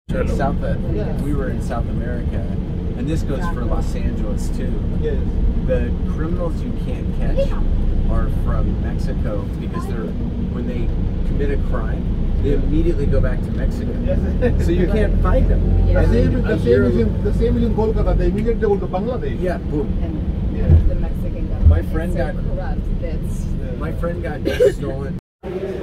We were in South America, and this goes for Los Angeles too. Yes. The criminals you can't catch are from Mexico because when they commit a crime, they immediately go back to Mexico. So you can't find them. The same is in Kolkata. They immediately go to Bangladesh. Yeah, boom. And the Mexican government My friend is so got corrupt. my friend got stolen.